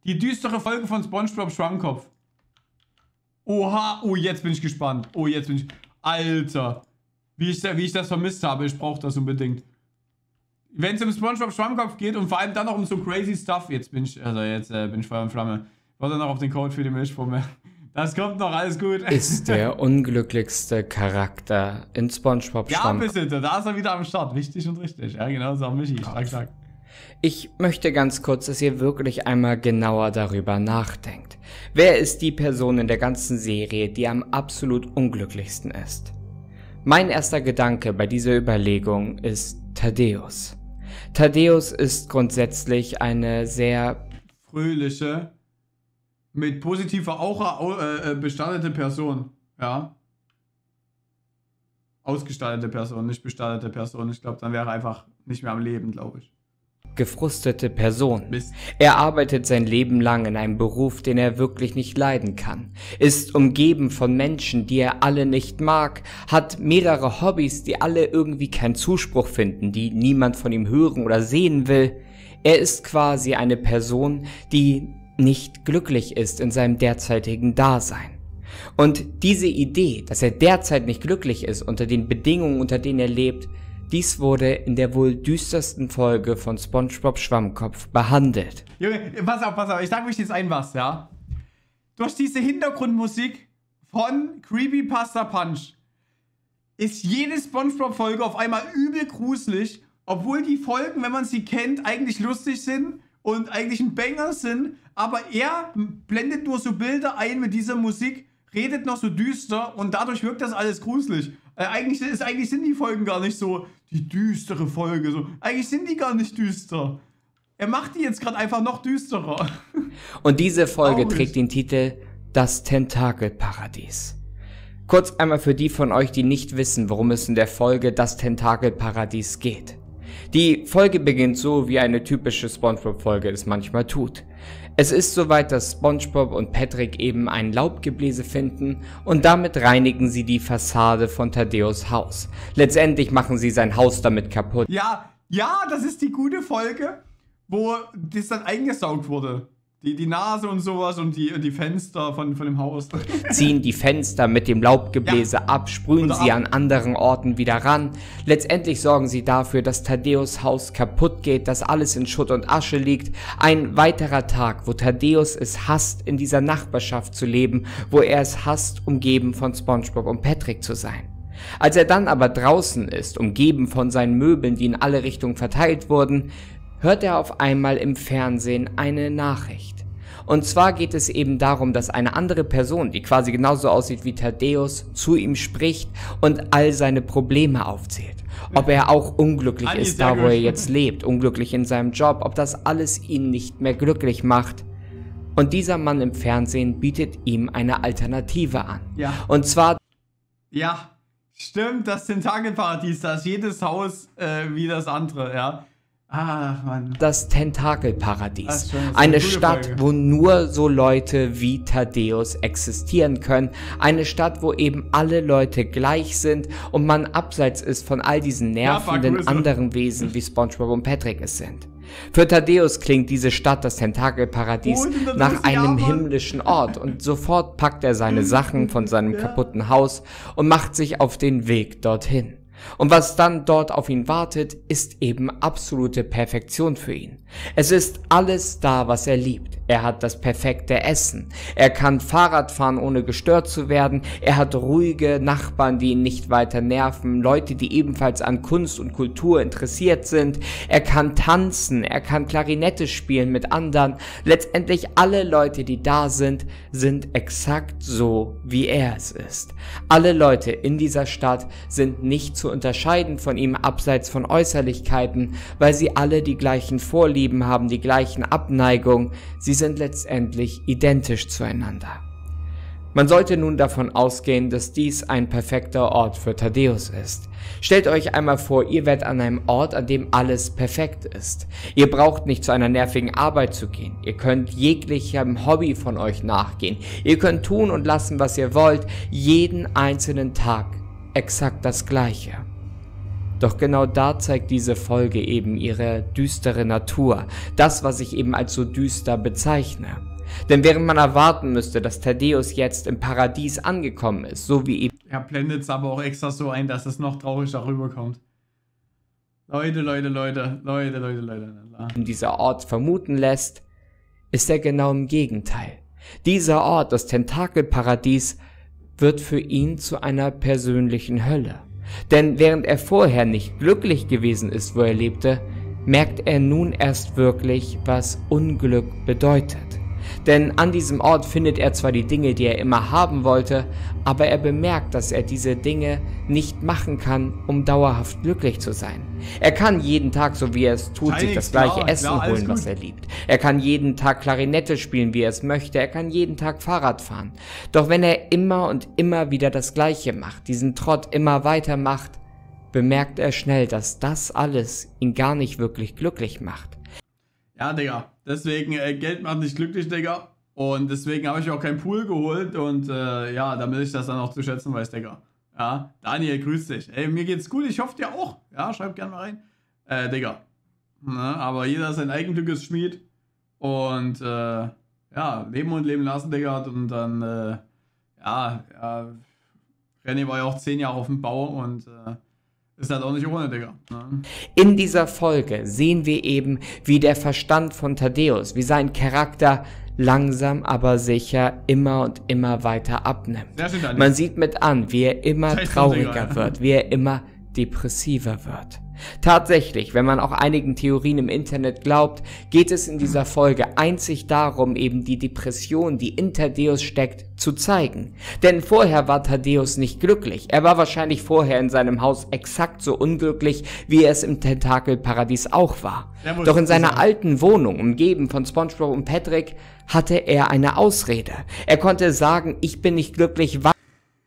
Die düstere Folge von SpongeBob Schwammkopf. Oha, oh, jetzt bin ich gespannt. Oh, jetzt bin ich... Alter. Wie ich das vermisst habe, ich brauche das unbedingt. Wenn es um SpongeBob Schwammkopf geht und vor allem dann noch um so crazy Stuff, jetzt bin ich Feuer und Flamme. Warte noch auf den Code für die Milchpumpe. Das kommt noch, alles gut. Ist der unglücklichste Charakter in SpongeBob Schwammkopf. Ja, bitte, da ist er wieder am Start. Wichtig und richtig. Ja, genau, so Michi. Stark. Ich möchte ganz kurz, dass ihr wirklich einmal genauer darüber nachdenkt. Wer ist die Person in der ganzen Serie, die am absolut unglücklichsten ist? Mein erster Gedanke bei dieser Überlegung ist Thaddeus. Thaddeus ist grundsätzlich eine sehr fröhliche, mit positiver Aura bestattete Person. Ja. Ausgestattete Person, nicht bestattete Person. Ich glaube, dann wäre er einfach nicht mehr am Leben, glaube ich. Gefrustete Person. Mist. Er arbeitet sein Leben lang in einem Beruf, den er wirklich nicht leiden kann, ist umgeben von Menschen, die er alle nicht mag, hat mehrere Hobbys, die alle irgendwie keinen Zuspruch finden, die niemand von ihm hören oder sehen will. Er ist quasi eine Person, die nicht glücklich ist in seinem derzeitigen Dasein. Und diese Idee, dass er derzeit nicht glücklich ist unter den Bedingungen, unter denen er lebt, dies wurde in der wohl düstersten Folge von SpongeBob Schwammkopf behandelt. Junge, pass auf, ich sag euch jetzt ein was, ja? Durch diese Hintergrundmusik von Creepypasta Punch ist jede SpongeBob-Folge auf einmal übel gruselig, obwohl die Folgen, wenn man sie kennt, eigentlich lustig sind und eigentlich ein Banger sind, aber er blendet nur so Bilder ein mit dieser Musik, redet noch so düster und dadurch wirkt das alles gruselig. Eigentlich sind die Folgen gar nicht so die düstere Folge. So. Eigentlich sind die gar nicht düster. Er macht die jetzt gerade einfach noch düsterer. Und diese Folge trägt den Titel Das Tentakelparadies. Kurz einmal für die von euch, die nicht wissen, worum es in der Folge Das Tentakelparadies geht. Die Folge beginnt so, wie eine typische SpongeBob-Folge es manchmal tut. Es ist soweit, dass SpongeBob und Patrick eben ein Laubgebläse finden und damit reinigen sie die Fassade von Thaddeus Haus. Letztendlich machen sie sein Haus damit kaputt. Ja, das ist die gute Folge, wo das dann eingesaugt wurde. Die Nase und sowas und die Fenster von dem Haus. Ziehen die Fenster mit dem Laubgebläse ab, sprühen sie an anderen Orten wieder ran. Letztendlich sorgen sie dafür, dass Thaddeus Haus kaputt geht, dass alles in Schutt und Asche liegt. Ein weiterer Tag, wo Thaddeus es hasst, in dieser Nachbarschaft zu leben, wo er es hasst, umgeben von SpongeBob und Patrick zu sein. Als er dann aber draußen ist, umgeben von seinen Möbeln, die in alle Richtungen verteilt wurden, hört er auf einmal im Fernsehen eine Nachricht. Und zwar geht es eben darum, dass eine andere Person, die quasi genauso aussieht wie Thaddeus, zu ihm spricht und all seine Probleme aufzählt. Ob er auch unglücklich ist, da wo er jetzt lebt, unglücklich in seinem Job, ob das alles ihn nicht mehr glücklich macht. Und dieser Mann im Fernsehen bietet ihm eine Alternative an. Ja. Und zwar... Ja, stimmt, das Tentakelparadies, da ist jedes Haus wie das andere, ja. Ach, Mann. Das Tentakelparadies. Eine Stadt, wo nur so Leute wie Thaddeus existieren können. Eine Stadt, wo eben alle Leute gleich sind und man abseits ist von all diesen nervenden anderen Wesen, wie SpongeBob und Patrick es sind. Für Thaddeus klingt diese Stadt, das Tentakelparadies, nach einem himmlischen Ort und sofort packt er seine Sachen von seinem kaputten Haus und macht sich auf den Weg dorthin. Und was dann dort auf ihn wartet, ist eben absolute Perfektion für ihn. Es ist alles da, was er liebt. Er hat das perfekte Essen. Er kann Fahrrad fahren, ohne gestört zu werden. Er hat ruhige Nachbarn, die ihn nicht weiter nerven. Leute, die ebenfalls an Kunst und Kultur interessiert sind. Er kann tanzen. Er kann Klarinette spielen mit anderen. Letztendlich alle Leute, die da sind, sind exakt so, wie er es ist. Alle Leute in dieser Stadt sind nicht zu unterscheiden von ihm abseits von Äußerlichkeiten, weil sie alle die gleichen Vorlieben haben, die gleichen Abneigungen. Sie sind letztendlich identisch zueinander. Man sollte nun davon ausgehen, dass dies ein perfekter Ort für Thaddeus ist. Stellt euch einmal vor, ihr werdet an einem Ort, an dem alles perfekt ist. Ihr braucht nicht zu einer nervigen Arbeit zu gehen. Ihr könnt jeglichem Hobby von euch nachgehen. Ihr könnt tun und lassen, was ihr wollt, jeden einzelnen Tag exakt das Gleiche. Doch genau da zeigt diese Folge eben ihre düstere Natur, das, was ich eben als so düster bezeichne. Denn während man erwarten müsste, dass Thaddeus jetzt im Paradies angekommen ist, so wie eben... Er blendet es aber auch extra so ein, dass es noch trauriger rüberkommt. Leute. Dieser Ort vermuten lässt, ist er genau im Gegenteil. Dieser Ort, das Tentakelparadies, wird für ihn zu einer persönlichen Hölle. Denn während er vorher nicht glücklich gewesen ist, wo er lebte, merkt er nun erst wirklich, was Unglück bedeutet. Denn an diesem Ort findet er zwar die Dinge, die er immer haben wollte, aber er bemerkt, dass er diese Dinge nicht machen kann, um dauerhaft glücklich zu sein. Er kann jeden Tag, so wie er es tut, sich das gleiche Essen holen, was er liebt. Er kann jeden Tag Klarinette spielen, wie er es möchte. Er kann jeden Tag Fahrrad fahren. Doch wenn er immer und immer wieder das Gleiche macht, diesen Trott immer weiter macht, bemerkt er schnell, dass das alles ihn gar nicht wirklich glücklich macht. Ja, Digga. Deswegen, Geld macht nicht glücklich, Digga. Und deswegen habe ich auch keinen Pool geholt. Und ja, damit ich das dann auch zu schätzen weiß, Digga. Ja, Daniel, grüß dich. Ey, mir geht's gut. Ich hoffe dir auch. Ja, schreib gerne mal rein. Digga. Na, aber jeder sein Eigenglück ist Schmied. Und ja, leben und leben lassen, Digga. Und dann, ja, René war ja auch 10 Jahre auf dem Bau und ist halt auch nicht ohne, Digga. Ja. In dieser Folge sehen wir eben, wie der Verstand von Thaddeus, wie sein Charakter langsam aber sicher immer und immer weiter abnimmt. Man sieht mit an, wie er immer trauriger wird, wie er immer depressiver wird. Tatsächlich, wenn man auch einigen Theorien im Internet glaubt, geht es in dieser Folge einzig darum, eben die Depression, die in Thaddeus steckt, zu zeigen. Denn vorher war Thaddeus nicht glücklich. Er war wahrscheinlich vorher in seinem Haus exakt so unglücklich, wie er es im Tentakelparadies auch war. Doch in seiner alten Wohnung, umgeben von SpongeBob und Patrick, hatte er eine Ausrede. Er konnte sagen, ich bin nicht glücklich, weil...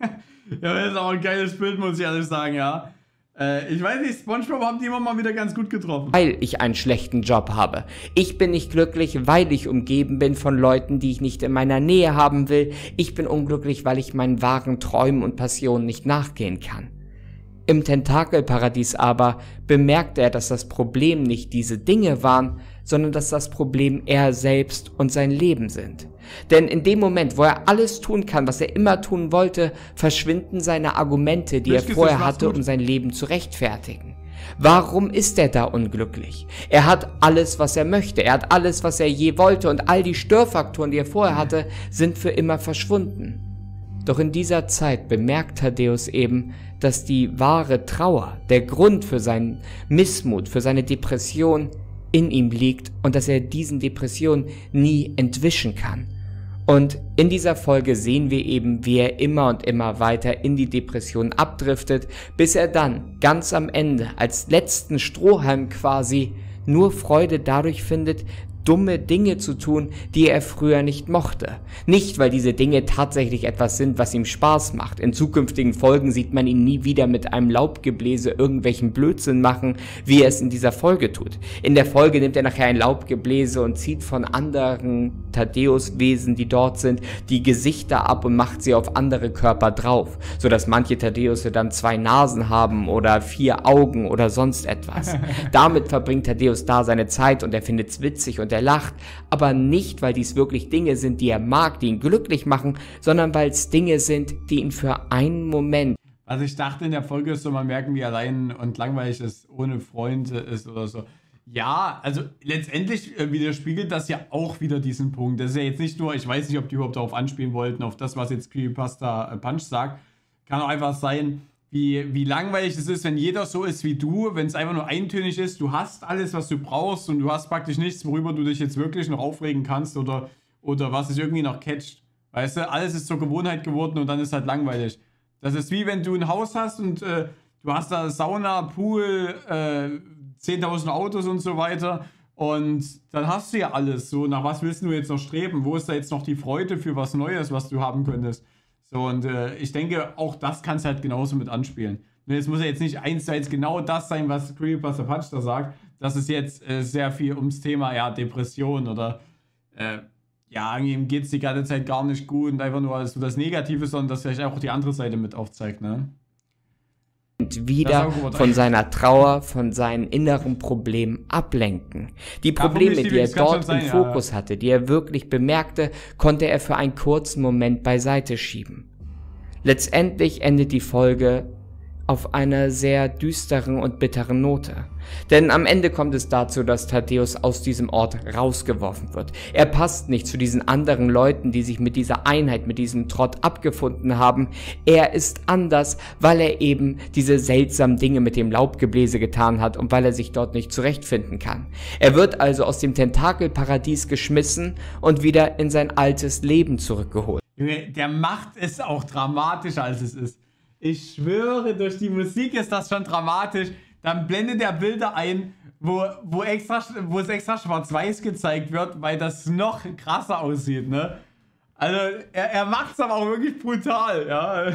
Ja, das ist auch ein geiles Bild, muss ich ehrlich sagen, ja. Ich weiß nicht, SpongeBob haben die immer mal wieder ganz gut getroffen. Weil ich einen schlechten Job habe. Ich bin nicht glücklich, weil ich umgeben bin von Leuten, die ich nicht in meiner Nähe haben will. Ich bin unglücklich, weil ich meinen wahren Träumen und Passionen nicht nachgehen kann. Im Tentakelparadies aber bemerkt er, dass das Problem nicht diese Dinge waren, sondern dass das Problem er selbst und sein Leben sind. Denn in dem Moment, wo er alles tun kann, was er immer tun wollte, verschwinden seine Argumente, die er vorher hatte, um sein Leben zu rechtfertigen. Warum ist er da unglücklich? Er hat alles, was er möchte. Er hat alles, was er je wollte, und all die Störfaktoren, die er vorher hatte, sind für immer verschwunden. Doch in dieser Zeit bemerkt Thaddeus eben, dass die wahre Trauer, der Grund für seinen Missmut, für seine Depression in ihm liegt und dass er diesen Depressionen nie entwischen kann. Und in dieser Folge sehen wir eben, wie er immer und immer weiter in die Depression abdriftet, bis er dann ganz am Ende als letzten Strohhalm quasi nur Freude dadurch findet, dumme Dinge zu tun, die er früher nicht mochte. Nicht, weil diese Dinge tatsächlich etwas sind, was ihm Spaß macht. In zukünftigen Folgen sieht man ihn nie wieder mit einem Laubgebläse irgendwelchen Blödsinn machen, wie er es in dieser Folge tut. In der Folge nimmt er nachher ein Laubgebläse und zieht von anderen Thaddeus-Wesen, die dort sind, die Gesichter ab und macht sie auf andere Körper drauf, sodass manche Thaddeus dann 2 Nasen haben oder 4 Augen oder sonst etwas. Damit verbringt Thaddeus da seine Zeit und er findet es witzig und er lacht, aber nicht, weil dies wirklich Dinge sind, die er mag, die ihn glücklich machen, sondern weil es Dinge sind, die ihn für einen Moment... Also ich dachte, in der Folge ist so, man merken, wie allein und langweilig es ohne Freunde ist oder so. Ja, also letztendlich widerspiegelt das ja auch wieder diesen Punkt. Das ist ja jetzt nicht nur, ich weiß nicht, ob die überhaupt darauf anspielen wollten, auf das, was jetzt Creepypasta Punch sagt. Kann auch einfach sein, wie langweilig es ist, wenn jeder so ist wie du, wenn es einfach nur eintönig ist, du hast alles, was du brauchst und du hast praktisch nichts, worüber du dich jetzt wirklich noch aufregen kannst oder was dich irgendwie noch catcht. Weißt du, alles ist zur Gewohnheit geworden und dann ist halt langweilig. Das ist wie wenn du ein Haus hast und du hast da Sauna, Pool, 10.000 Autos und so weiter und dann hast du ja alles. So, nach was willst du jetzt noch streben? Wo ist da jetzt noch die Freude für was Neues, was du haben könntest? So, und ich denke, auch das kannst du halt genauso mit anspielen. Und es muss ja jetzt nicht 1:1 genau das sein, was Creepypasta Punch da sagt. Das ist jetzt sehr viel ums Thema, ja, Depression oder ja, ihm geht es die ganze Zeit gar nicht gut und einfach nur so das Negative, sondern dass vielleicht auch die andere Seite mit aufzeigt, ne? wieder von seiner Trauer, von seinen inneren Problemen ablenken. Die Probleme, die er dort im Fokus hatte, die er wirklich bemerkte, konnte er für einen kurzen Moment beiseite schieben. Letztendlich endet die Folge auf einer sehr düsteren und bitteren Note. Denn am Ende kommt es dazu, dass Thaddeus aus diesem Ort rausgeworfen wird. Er passt nicht zu diesen anderen Leuten, die sich mit dieser Einheit, mit diesem Trott abgefunden haben. Er ist anders, weil er eben diese seltsamen Dinge mit dem Laubgebläse getan hat und weil er sich dort nicht zurechtfinden kann. Er wird also aus dem Tentakelparadies geschmissen und wieder in sein altes Leben zurückgeholt. Junge, der macht es auch dramatischer, als es ist. Ich schwöre, durch die Musik ist das schon dramatisch. Dann blendet er Bilder ein, wo es extra schwarz-weiß gezeigt wird, weil das noch krasser aussieht, ne? Also, er macht es aber auch wirklich brutal, ja.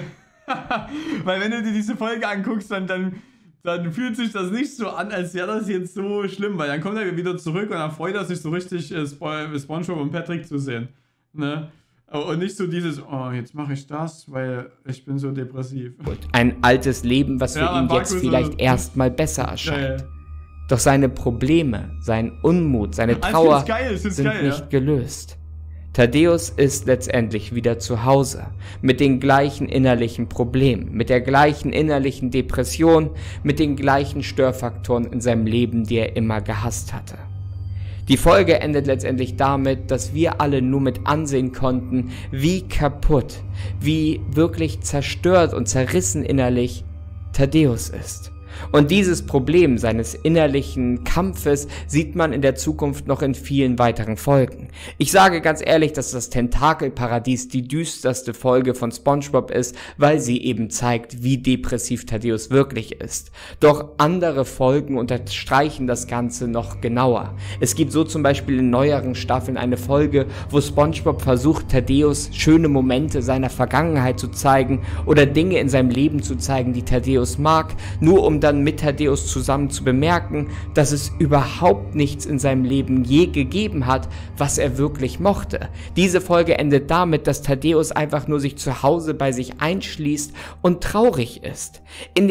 Weil wenn du dir diese Folge anguckst, dann fühlt sich das nicht so an, als wäre das jetzt so schlimm, weil dann kommt er wieder zurück und dann freut er sich so richtig, SpongeBob und Patrick zu sehen, ne? Und nicht so dieses, oh, jetzt mache ich das, weil ich bin so depressiv. Ein altes Leben, was für ihn jetzt vielleicht erstmal besser erscheint. Doch seine Probleme, sein Unmut, seine Trauer sind nicht gelöst. Thaddeus ist letztendlich wieder zu Hause, mit den gleichen innerlichen Problemen, mit der gleichen innerlichen Depression, mit den gleichen Störfaktoren in seinem Leben, die er immer gehasst hatte. Die Folge endet letztendlich damit, dass wir alle nur mit ansehen konnten, wie kaputt, wie wirklich zerstört und zerrissen innerlich Thaddeus ist. Und dieses Problem seines innerlichen Kampfes sieht man in der Zukunft noch in vielen weiteren Folgen. Ich sage ganz ehrlich, dass das Tentakelparadies die düsterste Folge von SpongeBob ist, weil sie eben zeigt, wie depressiv Thaddeus wirklich ist. Doch andere Folgen unterstreichen das Ganze noch genauer. Es gibt so zum Beispiel in neueren Staffeln eine Folge, wo SpongeBob versucht, Thaddeus schöne Momente seiner Vergangenheit zu zeigen oder Dinge in seinem Leben zu zeigen, die Thaddeus mag, nur um dann mit Thaddeus zusammen zu bemerken, dass es überhaupt nichts in seinem Leben je gegeben hat, was er wirklich mochte. Diese Folge endet damit, dass Thaddeus einfach nur sich zu Hause bei sich einschließt und traurig ist.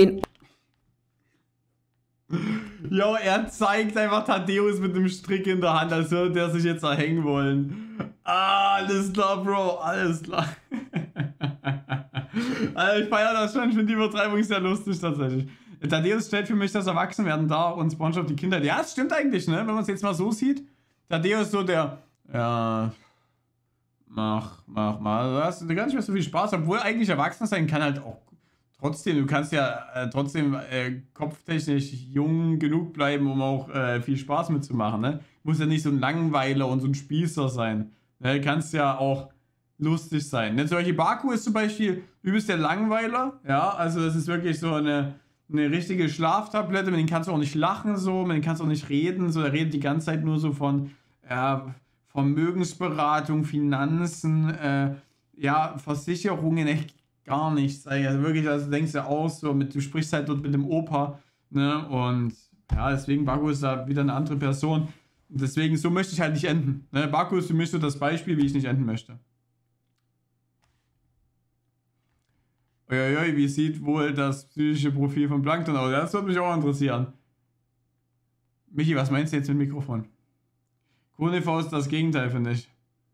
Jo, er zeigt einfach Thaddeus mit dem Strick in der Hand, als würde der sich jetzt erhängen wollen. Ah, alles klar, Bro, alles klar. Also ich feiere das schon, ich finde die Übertreibung sehr lustig tatsächlich. Thaddeus stellt für mich das Erwachsenwerden dar und SpongeBob die Kindheit. Ja, das stimmt eigentlich, ne? Wenn man es jetzt mal so sieht. Thaddeus so der, ja, mach mal. Du hast gar nicht mehr so viel Spaß, obwohl eigentlich erwachsen sein kann halt auch trotzdem. Du kannst ja trotzdem kopftechnisch jung genug bleiben, um auch viel Spaß mitzumachen, ne? Muss ja nicht so ein Langweiler und so ein Spießer sein. Ne? Kannst ja auch lustig sein. Ne? Zum Beispiel Baku ist zum Beispiel übelst der Langweiler, ja, also das ist wirklich so eine richtige Schlaftablette, mit denen kannst du auch nicht lachen, so, mit denen kannst du auch nicht reden, so, der redet die ganze Zeit nur so von Vermögensberatung, Finanzen, ja, Versicherungen, echt gar nichts, also wirklich, also denkst du auch so, du sprichst halt dort mit dem Opa, ne, und ja, deswegen, Baku ist da wieder eine andere Person, und deswegen, so möchte ich halt nicht enden, ne, Baku ist für mich so das Beispiel, wie ich nicht enden möchte. Uiuiui, wie sieht wohl das psychische Profil von Plankton aus? Das würde mich auch interessieren. Michi, was meinst du jetzt mit Mikrofon? Kohlefaust ist das Gegenteil, finde ich.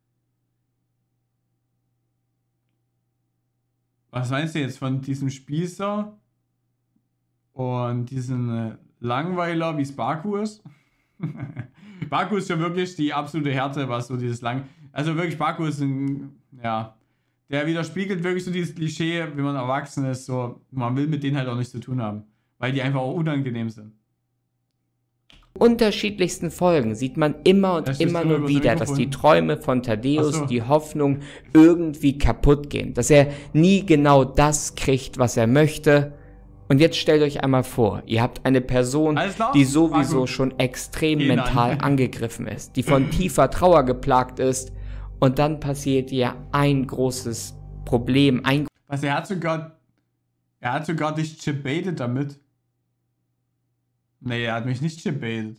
Was meinst du jetzt von diesem Spießer und diesem Langweiler, wie es Baku ist? Baku ist ja wirklich die absolute Härte, was so dieses Also wirklich, Baku ist ein, ja... Der widerspiegelt wirklich so dieses Klischee, wenn man erwachsen ist, so, man will mit denen halt auch nichts zu tun haben, weil die einfach auch unangenehm sind. Unterschiedlichsten Folgen sieht man immer und immer nur wieder, dass die Träume von Thaddeus, die Hoffnung irgendwie kaputt gehen, dass er nie genau das kriegt, was er möchte. Und jetzt stellt euch einmal vor, ihr habt eine Person, die sowieso schon extrem mental angegriffen ist, die von tiefer Trauer geplagt ist. Und dann passiert ihr ein großes Problem. Er hat sogar dich gebaitet damit. Nee, er hat mich nicht gebaitet.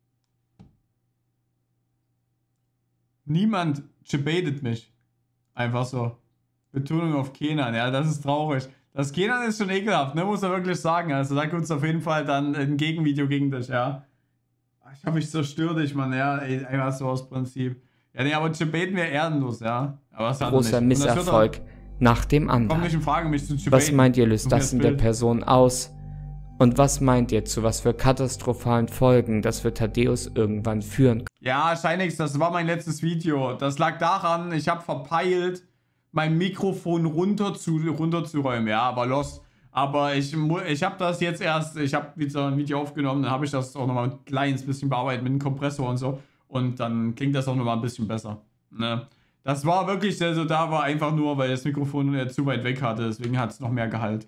Niemand gebaitet mich. Einfach so. Betonung auf Kenan, ja, das ist traurig. Das Kenan ist schon ekelhaft, ne? Muss er wirklich sagen. Also da gibt es auf jeden Fall dann ein Gegenvideo gegen dich, ja. Ich hoffe, ich zerstöre dich, Mann, ja. Ey, einfach so aus Prinzip. Ja, nee, aber Chibaten wäre ehrenlos, ja. Aber das hat großer Misserfolg nach dem anderen. Komm nicht in Frage, mich zu Chibaten. Was meint ihr, löst das in der Person aus? Und was meint ihr, zu was für katastrophalen Folgen das für Thaddeus irgendwann führen kann? Ja, Scheinix, das war mein letztes Video. Das lag daran, ich habe verpeilt, mein Mikrofon runterzuräumen. Ja, aber los. Aber ich habe das jetzt erst, ich habe wieder ein Video aufgenommen, dann habe ich das auch nochmal ein kleines bisschen bearbeitet mit dem Kompressor und so. Und dann klingt das auch nochmal ein bisschen besser. Ne? Das war wirklich, also da war einfach nur, weil das Mikrofon zu weit weg hatte, deswegen hat es noch mehr Gehalt.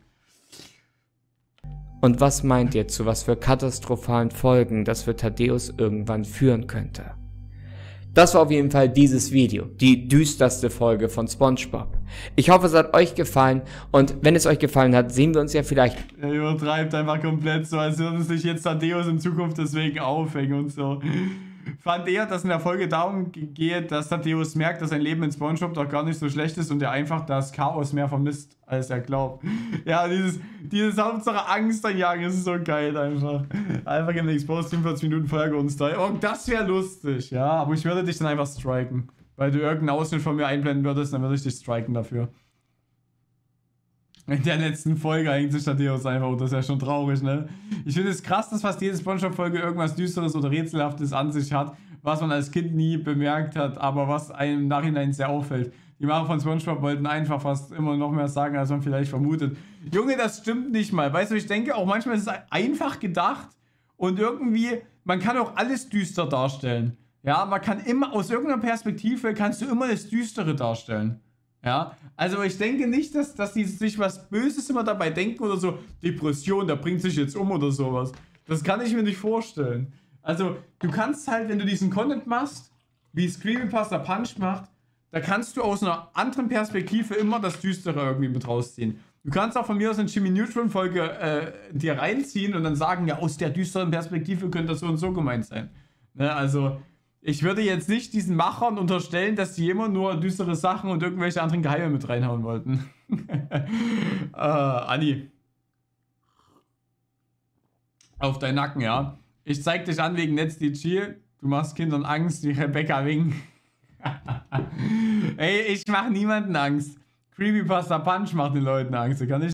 Und was meint ihr, zu was für katastrophalen Folgen das für Thaddeus irgendwann führen könnte? Das war auf jeden Fall dieses Video, die düsterste Folge von SpongeBob. Ich hoffe, es hat euch gefallen und wenn es euch gefallen hat, sehen wir uns ja vielleicht... Er übertreibt einfach komplett so, als würde sich jetzt Thaddeus in Zukunft deswegen aufhängen und so. Fand eher, dass in der Folge darum geht, dass Thaddeus merkt, dass sein Leben in SpongeBob doch gar nicht so schlecht ist und er einfach das Chaos mehr vermisst, als er glaubt. Ja, dieses Hauptsache Angst einjagen, ist so geil einfach. Einfach im Exposed 45 Minuten Folge und Style. Oh, das wäre lustig, ja. Aber ich würde dich dann einfach striken. Weil du irgendeinen Ausschnitt von mir einblenden würdest, dann würde ich dich striken dafür. In der letzten Folge hängt sich Thaddeus einfach, und das ist ja schon traurig, ne? Ich finde es krass, dass fast jede SpongeBob-Folge irgendwas Düsteres oder Rätselhaftes an sich hat, was man als Kind nie bemerkt hat, aber was einem im Nachhinein sehr auffällt. Die Macher von SpongeBob wollten einfach fast immer noch mehr sagen, als man vielleicht vermutet. Junge, das stimmt nicht mal. Weißt du, ich denke auch manchmal ist es einfach gedacht und irgendwie, man kann auch alles düster darstellen. Ja, man kann immer, aus irgendeiner Perspektive kannst du immer das Düstere darstellen. Ja, also ich denke nicht, dass die sich was Böses immer dabei denken oder so, Depression, der bringt sich jetzt um oder sowas. Das kann ich mir nicht vorstellen. Also, du kannst halt, wenn du diesen Content machst, wie es Creepypasta Punch macht, da kannst du aus einer anderen Perspektive immer das Düstere irgendwie mit rausziehen. Du kannst auch von mir aus eine Jimmy Neutron Folge dir reinziehen und dann sagen, ja, aus der düsteren Perspektive könnte das so und so gemeint sein. Ne, also... Ich würde jetzt nicht diesen Machern unterstellen, dass sie immer nur düstere Sachen und irgendwelche anderen Geheime mit reinhauen wollten. Anni. Auf deinen Nacken, ja. Ich zeig dich an wegen NetzDG. Du machst Kindern Angst, wie Rebecca Wing. Ey, ich mach niemanden Angst. Creepypasta Punch macht den Leuten Angst. Da kann ich